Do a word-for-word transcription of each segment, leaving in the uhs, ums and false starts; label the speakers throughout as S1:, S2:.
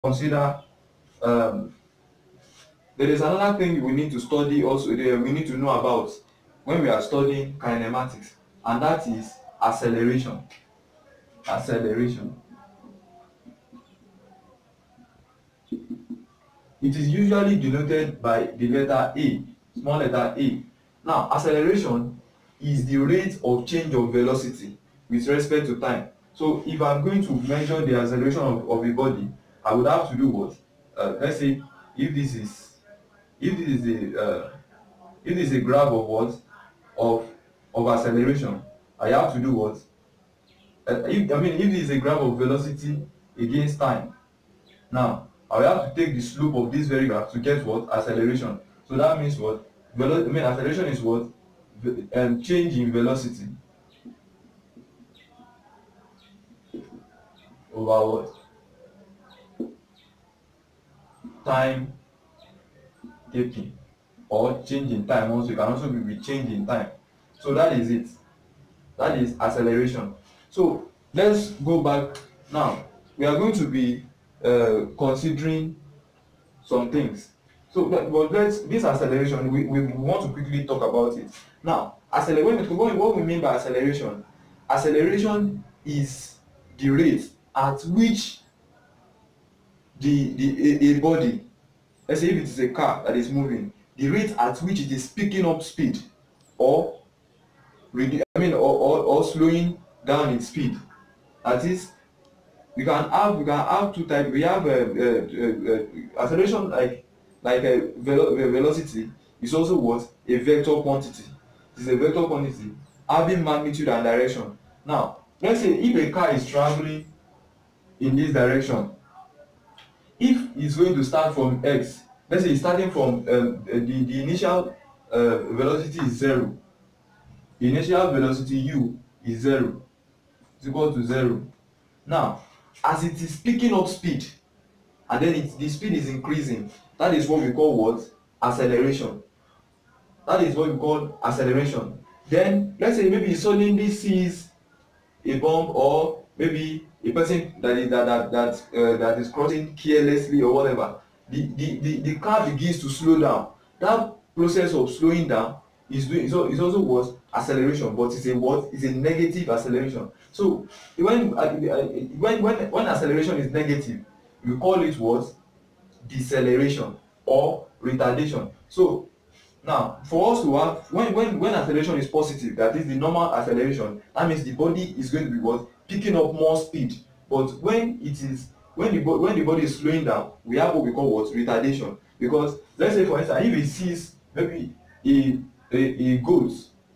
S1: consider um, there is another thing we need to study also there we need to know about when we are studying kinematics, and that is acceleration. Acceleration. It is usually denoted by the letter A, small letter A. Now, acceleration is the rate of change of velocity with respect to time. So, if I'm going to measure the acceleration of, of a body, I would have to do what? Uh, let's say if this is if this is a uh, if this is a graph of what of of acceleration, I have to do what? Uh, if, I mean, if this is a graph of velocity against time, now, I will have to take the slope of this very graph to get what? Acceleration. So that means what? Velo I mean, acceleration is what? Um, change in velocity over what? Time taking, or change in time also. It can also be with change in time. So that is it. That is acceleration. So let's go back now. We are going to be uh, considering some things. So, but but let's this acceleration, we, we want to quickly talk about it. Now, acceleration, what, what we mean by acceleration, acceleration is the rate at which the, the a, a body, let's say if it is a car that is moving, the rate at which it is picking up speed, or redu- I mean, or, or, or slowing down its speed. That is, we can have we can have two types. We have uh, uh, uh, uh, acceleration like like a velo velocity is also what? A vector quantity. It is a vector quantity having magnitude and direction. Now, let's say if a car is traveling in this direction, if it's going to start from x, let's say it's starting from um, uh, the the initial uh, velocity is zero. The initial velocity u is zero. It's equal to zero. Now, as it is picking up speed, and then it, the speed is increasing, that is what we call what? Acceleration. That is what we call acceleration. Then let's say maybe suddenly sees a bomb, or maybe a person that is that that that, uh, that is crossing carelessly or whatever. The, the the the car begins to slow down. That process of slowing down is doing is, is also what? Acceleration, but it's a what? It's a negative acceleration. So when uh, when when when acceleration is negative, we call it what? Deceleration or retardation. So now, for us to have, when when when acceleration is positive, that is the normal acceleration, that means the body is going to be what? Picking up more speed. But when it is when the when the body is slowing down, we have what we call what? Retardation. Because let's say for instance, if it sees maybe a a, a goat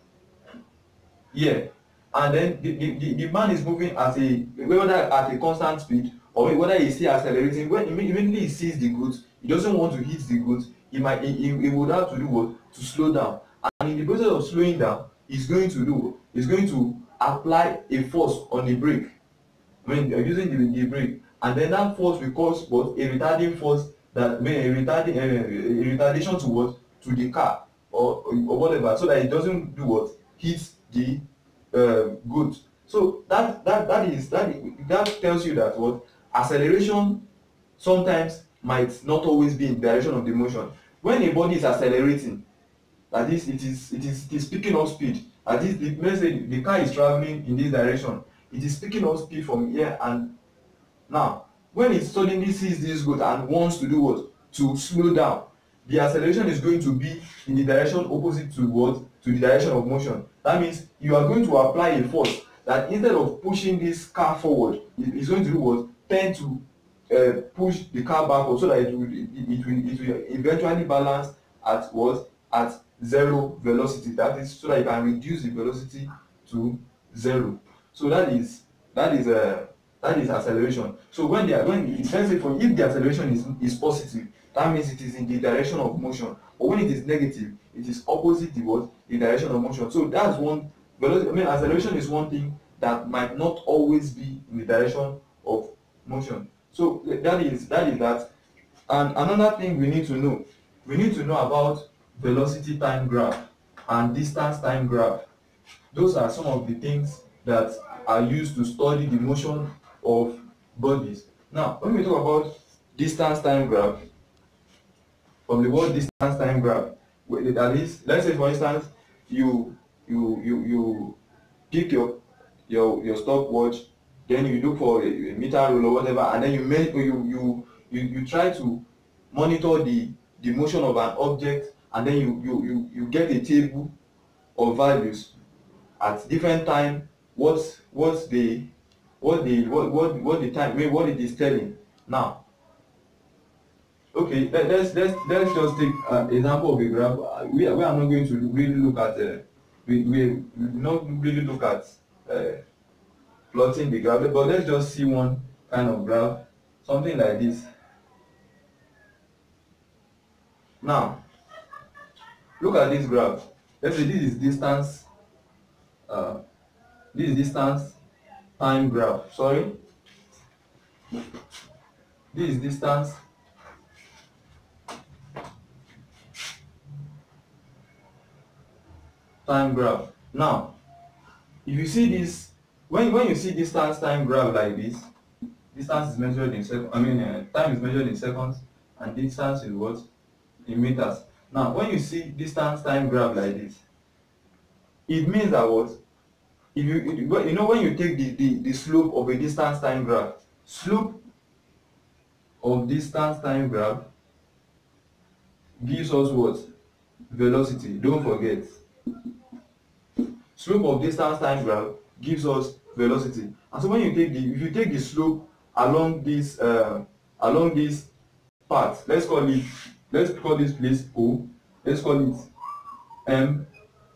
S1: here, and then the, the, the, the man is moving at a whether at a constant speed, or whether he still accelerating, when immediately he sees the goat, he doesn't want to hit the goat. He might he, he, he would have to do what? To slow down. And in the process of slowing down, he's going to do he's going to apply a force on the brake. I mean, you're using the, the brake, and then that force will cause what? A retarding force, that may a retarding uh, a retardation to what? To the car, or or whatever, so that it doesn't do what? Hit the uh, goods. So that that that is that that tells you that what? Acceleration sometimes might not always be in the direction of the motion. When a body is accelerating, that is, it is it is it is picking up speed. That is, the, let's say the car is traveling in this direction. It is picking up speed from here, and now when it suddenly sees this good and wants to do what? To slow down, the acceleration is going to be in the direction opposite to what? To the direction of motion. That means you are going to apply a force that instead of pushing this car forward, it is going to do what? Tend to uh, push the car backward, so that it will it, it will it will eventually balance at what? At zero velocity. That is, so that you can reduce the velocity to zero. So that is that is uh, that is acceleration. So when they are when let's say for if the acceleration is is positive, that means it is in the direction of motion. But when it is negative, it is opposite the what? The direction of motion. So that's one velocity. I mean, acceleration is one thing that might not always be in the direction of motion. So that is that is that. And another thing we need to know, we need to know about velocity time graph and distance time graph. Those are some of the things that are used to study the motion of bodies. Now, when we talk about distance time graph, from the word distance time graph, that is, let's say for instance, you you you you pick your your your stopwatch, then you look for a, a meter rule or whatever, and then you make you you you you try to monitor the the motion of an object, and then you you you you get a table of values at different time, what what the what the what what what the time, maybe what it is telling. Now, okay, let, let's let's let's just take an example of a graph. Uh, we, are- we are not going to really look at uh, we, we we not really look at uh, plotting the graph, but let's just see one kind of graph, something like this. Now, look at this graph. Let's say this is distance, uh, this is distance time graph. Sorry, this is distance time graph. Now, if you see this, when when you see distance time graph like this, distance is measured in seconds. I mean, uh, time is measured in seconds, and distance is what, in meters. Now, when you see distance time graph like this, it means that what, if you you know when you take the the the slope of a distance time graph, slope of distance time graph gives us what, velocity. Don't forget, slope of distance time graph gives us velocity. And so when you take the, if you take the slope along this uh, along this path, let's call it, let's call this place O, let's call it M,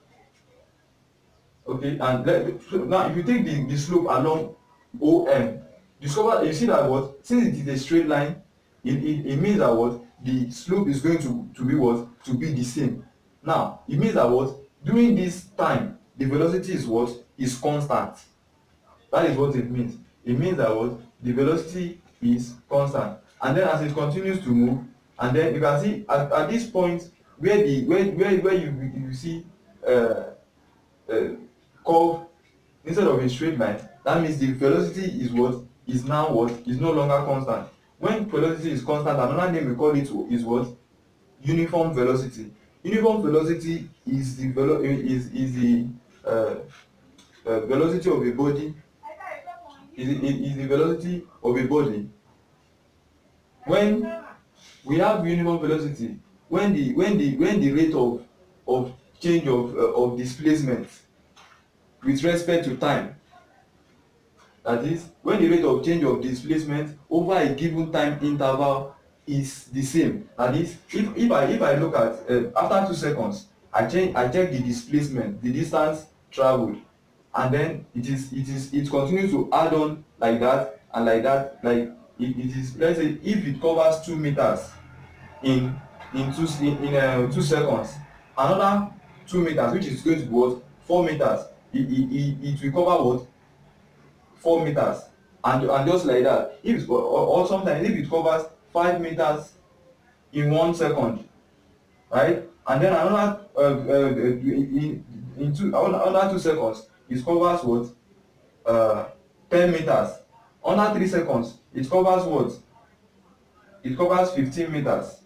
S1: okay, and let, so now if you take the the slope along O M, discover, you see that what, since it is a straight line, it it it means that what, the slope is going to to be what, to be the same. Now it means that what, during this time the velocity is what, is constant. That is what it means. It means that what, the velocity is constant, and then as it continues to move, and then you can see at, at this point where the where where, where you you see uh, uh, curve instead of a straight line, that means the velocity is what, is now what, is no longer constant. When velocity is constant, another name we call it is what, uniform velocity. Uniform velocity is the velo is is the uh, uh, velocity of a body, is, is the velocity of a body when we have uniform velocity, when the when the when the rate of of change of uh, of displacement with respect to time, that is, when the rate of change of displacement over a given time interval is the same. That is, if if i if i look at uh, after two seconds, i change i check the displacement, the distance traveled, and then it is it is it continues to add on like that and like that, like it, it is, let's say if it covers two meters in in two in, in uh, two seconds, another two meters which is going to be what, four meters, it it it, it will cover what, four meters, and and just like that, if or, or sometimes if it covers five meters in one second, right, and then another uh, uh, in in two another two seconds it covers what, uh, ten meters, under three seconds it covers what, it covers fifteen meters.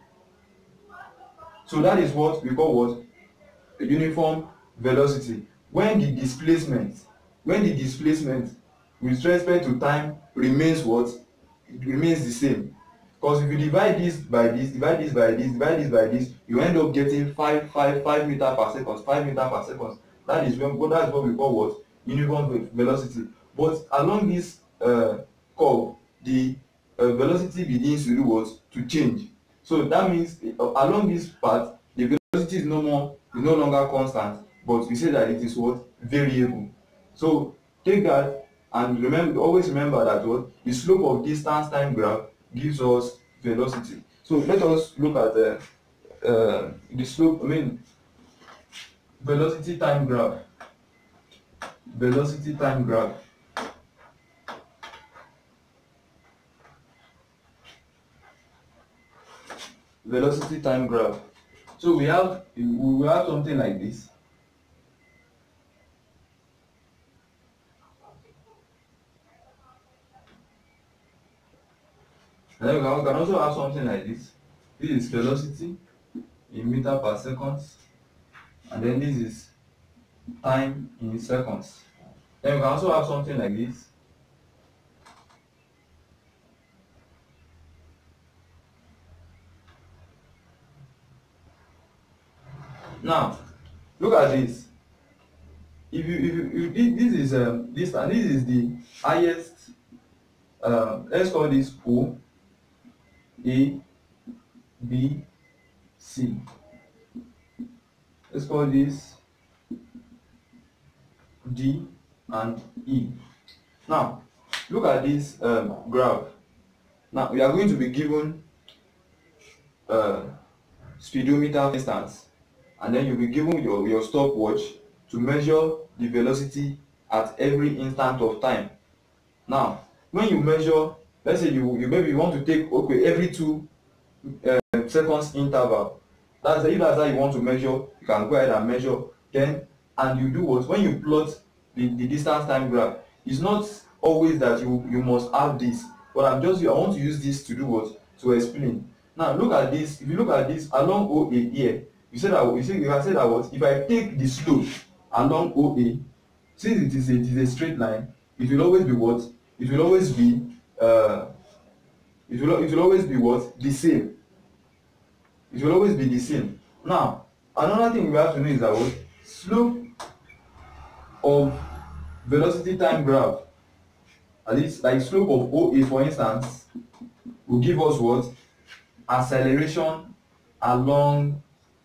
S1: So that is what we call what, a uniform velocity. When the displacement, when the displacement with respect to time remains what, it remains the same, because if you divide this by this, divide this by this, divide this by this, you end up getting five five five meter per second, five meter per second. That is when, well, that is what we call what, uniform velocity. But along this uh, curve, the uh, velocity begins to do what, to change. So that means uh, along this path the velocity is no more, is no longer constant, but we say that it is what, variable. So take that and remember, always remember that what, the slope of distance time graph gives us velocity. So let us look at the uh, the slope, I mean velocity time graph. Velocity time graph. Velocity time graph. So we have we will have something like this. then we can, we can also have something like this. This is velocity in meter per second, and then this is time in seconds. Then we can also have something like this. Now, look at this. If you if you, if this is um this and this is the highest. Um, let's call this O, A, B, C. Let's call this D and E. Now, look at this um, graph. Now, we are going to be given uh, speedometer, for instance, and then you'll be given your, your stopwatch to measure the velocity at every instant of time. Now, when you measure, let's say you, you maybe want to take, okay, every two uh, seconds interval. That's if that's how you want to measure, you can go ahead and measure. Then, and you do what? When you plot the, the distance time graph, it's not always that you, you must have this. But I'm just, I want to use this to do what? To explain. Now, look at this. If you look at this along O A here, you say that you say you can say that what? If I take the slope along O A, since it is a, it is a straight line, it will always be what? It will always be uh, it will it will always be what? The same. It will always be the same. Now, another thing we have to know is that what? Slope of velocity time graph, at least like slope of O A, for instance, will give us what? Acceleration along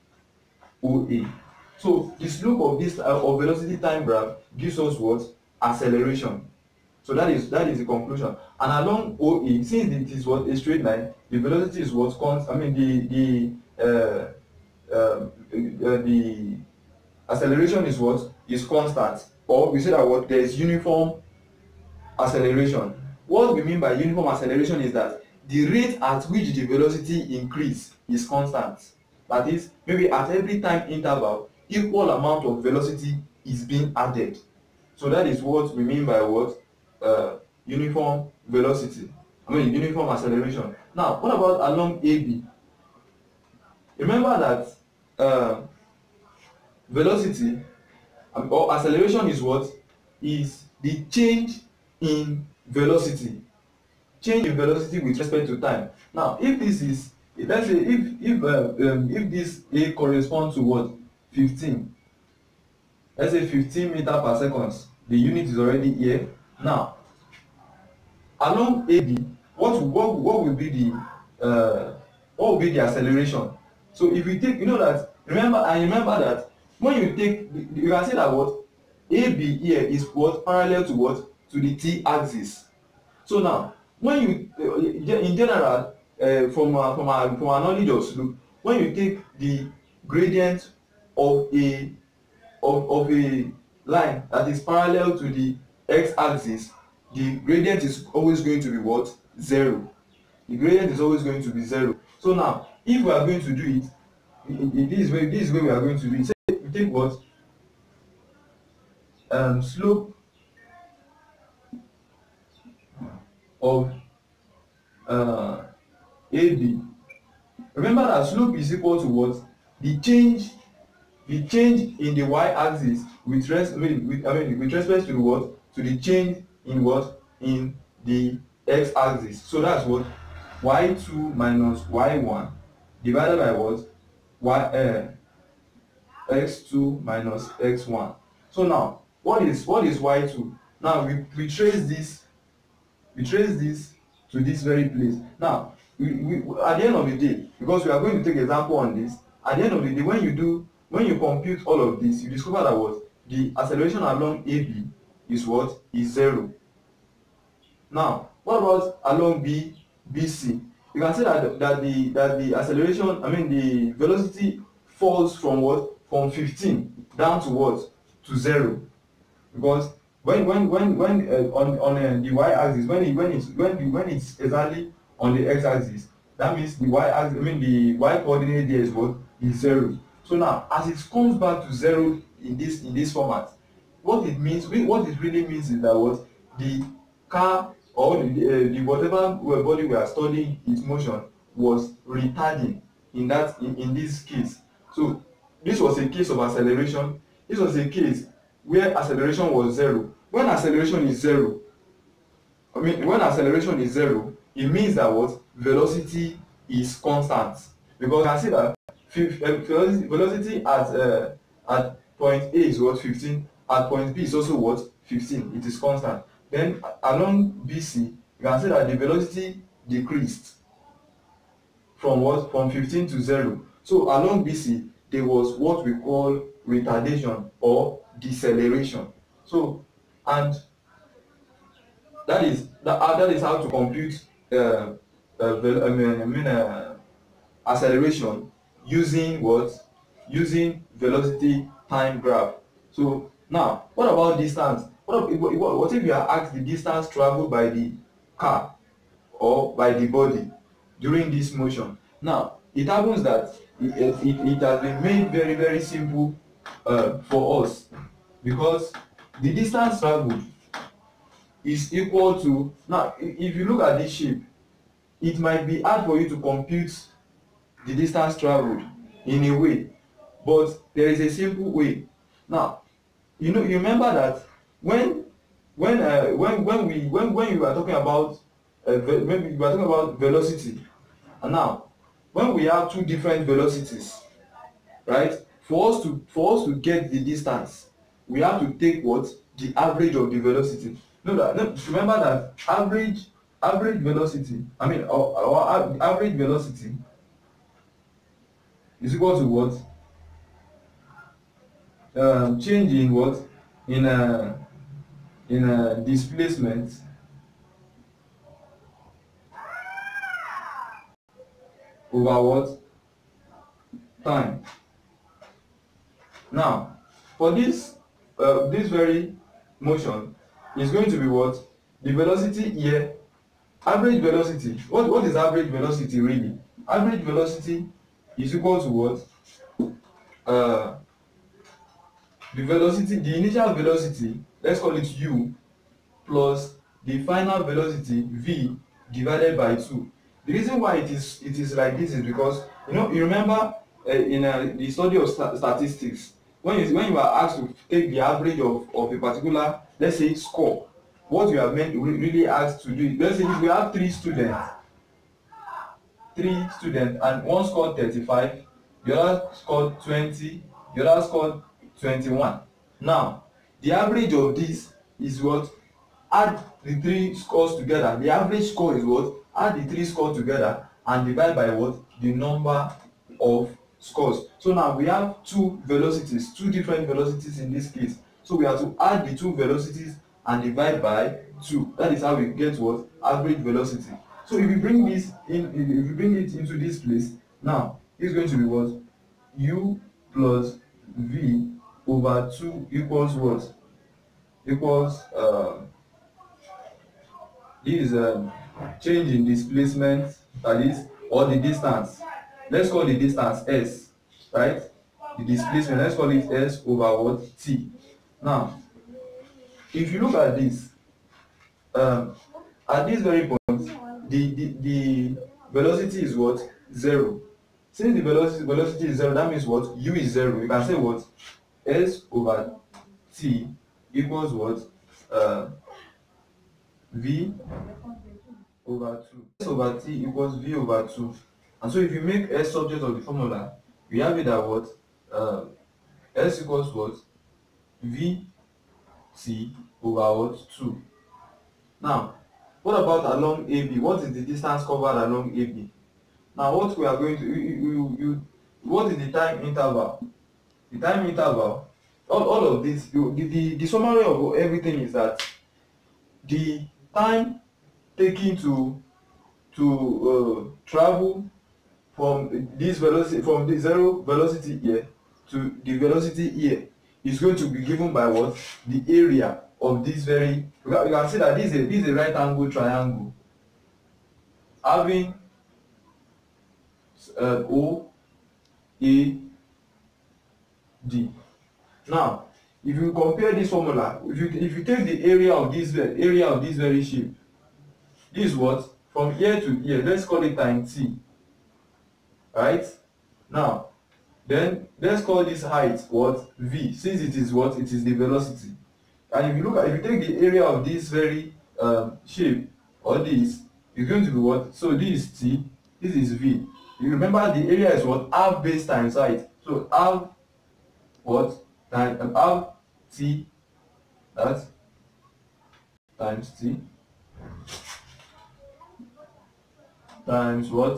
S1: O A. So the slope of this uh, of velocity time graph gives us what? Acceleration. So that is that is the conclusion. And along O A, since it is what? A straight line, the velocity is what? Const I mean the the uh, uh, uh, the acceleration is what? Is constant. Or we say that what? There is uniform acceleration. What we mean by uniform acceleration is that the rate at which the velocity increase is constant. That is, maybe at every time interval, equal amount of velocity is being added. So that is what we mean by what? Uh, uniform velocity. I mean uniform acceleration. Now, what about along A B? Remember that uh, velocity um, or acceleration is what? Is the change in velocity. Change in velocity with respect to time. Now, if this is, let's say, if if uh, um, if this A corresponds to what? fifteen. Let's say fifteen meter per second. The unit is already here. Now, along A B, what what what will be the uh, what will be the acceleration? So if we take, you know that, remember, I remember that when you take, you can say that what? A B here is what? Parallel to what? To the t axis. So now, when you uh, in general, uh, from uh, from our from our knowledge of slope, when you take the gradient of a of of a line that is parallel to the x-axis, the gradient is always going to be what? Zero. The gradient is always going to be zero. So now, if we are going to do it, in, in this way, this is where we are going to do it. Say we take what? Um, slope of uh, A B. Remember that slope is equal to what? The change, the change in the y-axis with res I mean, with, I mean with respect to what? To the change in what? In the x-axis. So that's what? y two minus y one divided by what? Y uh, x two minus x one. So now, what is what is y two? Now we, we trace this, we trace this to this very place. Now, we, we, at the end of the day, because we are going to take example on this, at the end of the day, when you do, when you compute all of this, you discover that what? The acceleration along A B is what? Is zero. Now, what about along B, B C? You can say that that the that the acceleration, I mean the velocity falls from what? From fifteen down to what? To zero. Because when when when when uh, on on uh, the y-axis, when it when it's when the, when it's exactly on the x-axis, that means the y-axis, I mean the y coordinate there is what? Is zero. So now, as it comes back to zero in this in this format, what it means, what it really means is that what? The car or the, uh, the whatever body we are studying its motion was retarding in that in, in this case. So this was a case of acceleration. This was a case where acceleration was zero. When acceleration is zero, I mean when acceleration is zero, it means that what velocity is constant, because you can see that velocity, velocity at uh, at point A is what fifteen, at point B is also what fifteen. It is constant. Then along B C, you can see that the velocity decreased from what from fifteen to zero. So along B C there was what we call retardation or deceleration. So and that is that, uh, that is how to compute uh, uh, I mean, I mean uh, acceleration using what using velocity time graph. So now what about distance? What if, what, what if you are asked the distance traveled by the car or by the body during this motion? Now it happens that it, it, it has been made very very simple uh, for us, because the distance traveled is equal to, now if you look at this shape, it might be hard for you to compute the distance traveled in a way, but there is a simple way. Now you know you remember that when when uh, when when we when when you are talking about uh, maybe you are talking about velocity, and now when we have two different velocities, right, for us to for us to get the distance, we have to take what the average of the velocity. No, that no, remember that average average velocity, I mean our, our average velocity is equal to what um, change in what in a in a displacement over what time. Now for this uh, this very motion is going to be what the velocity here, average velocity. What what is average velocity really? Average velocity is equal to what uh, the velocity, the initial velocity, let's call it u, plus the final velocity v divided by two. The reason why it is it is like this is because you know you remember uh, in uh, the study of st statistics, when you when you are asked to take the average of of a particular, let's say, score, what you are meant really asked to do, let's say if we have three students three students and one scored thirty-five, the other scored twenty, the other scored twenty-one. Now the average of this is what, add the three scores together, the average score is what, add the three scores together and divide by what, the number of scores. So now we have two velocities, two different velocities in this case, so we have to add the two velocities and divide by two. That is how we get what, average velocity. So if you bring this in, if you bring it into this place, now it's going to be what, u plus v over two equals what, equals uh, this is um, change in displacement, that is, or the distance. Let's call the distance s, right? The displacement, let's call it s over what, t. Now if you look at this, um, at this very point, the, the the velocity is what, zero. Since the velocity velocity is zero, that means what, u is zero. You can say what, s over t equals what, uh, v over two. S over t equals v over two. And so if you make s subject of the formula, we have it that what, uh, s equals what, v t over what, two. Now what about along A B? What is the distance covered along A B? Now what we are going to, you, you, you, what is the time interval? The time interval, all, all of this, you, the, the, the summary of everything is that the time taken to to uh, travel from this velocity, from the zero velocity here to the velocity here, is going to be given by what, the area of this very, you can, you can see that this is a, this is a right angle triangle having uh, O A D. Now if you compare this formula, if you if you take the area of this area of this very shape this is what from here to here, let's call it time t, right? Now then let's call this height what v, since it is what it is the velocity. And if you look at, if you take the area of this very um, shape or this, it's going to be what, so this is t, this is v. You remember the area is what, half base times height, so half what time um, half t, that's times t times what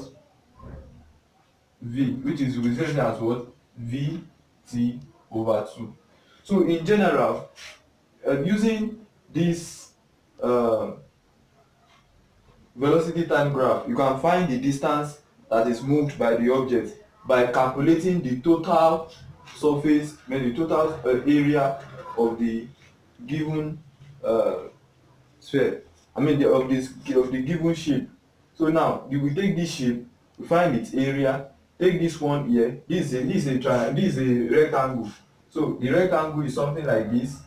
S1: v, which is represented as what vt over two. So in general, uh, using this uh, velocity time graph, you can find the distance that is moved by the object by calculating the total surface, I mean the total uh, area of the given uh, sphere, I mean the, of this of the given shape. So now if we take this shape, we find its area. Take this one here. This is a, this is a triangle. This is a rectangle. So the rectangle is something like this.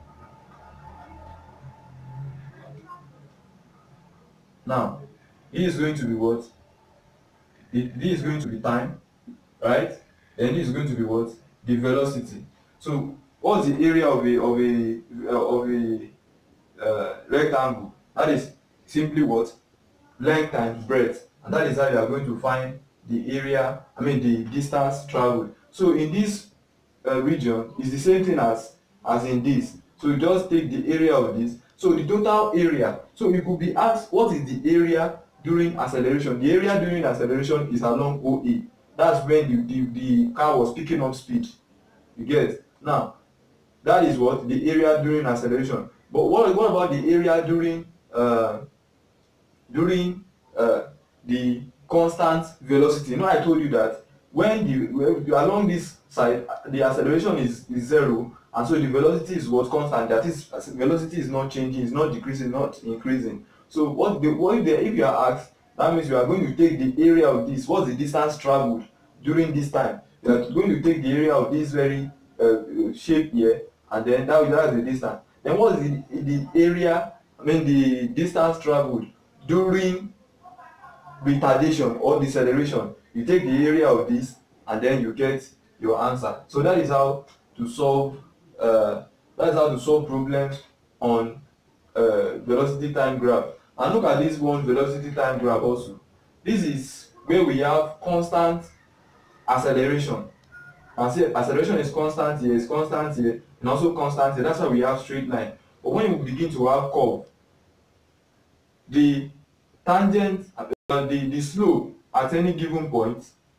S1: Now this is going to be what? It, this is going to be time, right? And this is going to be what? The velocity. So what's the area of a of a of a uh, rectangle? That is simply what? Length times breadth, and that is how you are going to find the area, I mean the distance traveled. So in this uh, region is the same thing as as in this. So you just take the area of this. So the total area, so you could be asked what is the area during acceleration. The area during acceleration is along O A. That's when the, the, the car was picking up speed. You get? Now that is what the area during acceleration. But what, what about the area during uh, during uh, the constant velocity? You know, I told you that when the along this side the acceleration is, is zero, and so the velocity is what constant. That is, velocity is not changing, it's not decreasing, not increasing. So what the what if, the, if you are asked, that means you are going to take the area of this. What's the distance traveled during this time? You are going to take the area of this very uh, shape here, and then that that is the distance. Then what's the the area? I mean the distance traveled during retardation or deceleration. You take the area of this and then you get your answer. So that is how to solve uh, that is how to solve problems on uh, velocity time graph. And look at this one velocity time graph also. This is where we have constant acceleration. And see, acceleration is constant here, is constant here, and also constant here. That's why we have straight line. But when you begin to have curve, the tangent, uh, the, the slope at any given point,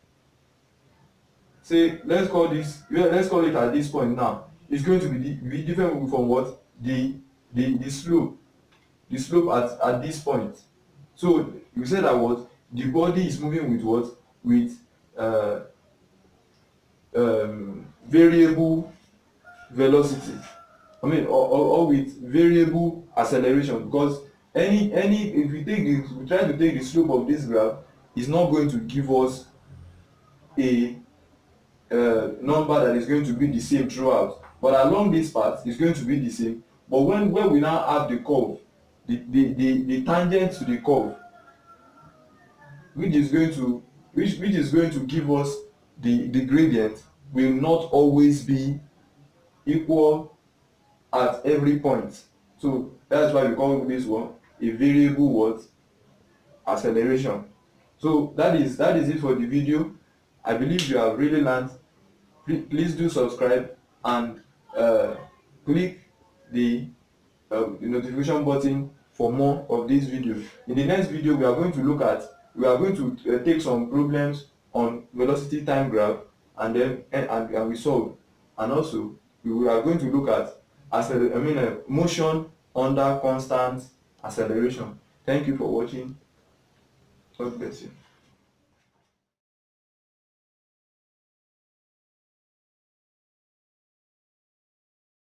S1: say let's call this, let's call it at this point now, it's going to be, be different from what? The, the, the slope, the slope at, at this point. So you say that what? The body is moving with what? With uh, um, variable velocity. I mean, or, or, or with variable acceleration, because any any if we take the, if we try to take the slope of this graph, it's not going to give us a uh, number that is going to be the same throughout. But along this path, it's going to be the same. But when when we now have the curve, the the the, the tangent to the curve, which is going to which which is going to give us the the gradient, will not always be equal at every point. So that's why we call this one a variable what? Acceleration. So that is that is it for the video. I believe you have really learned. Please do subscribe and uh, click the, uh, the notification button for more of these videos. In the next video, we are going to look at we are going to uh, take some problems on velocity time graph, and then and, and, and we solve. And also we are going to look at acceler I mean uh, motion under constant acceleration. Thank you for watching. God bless you.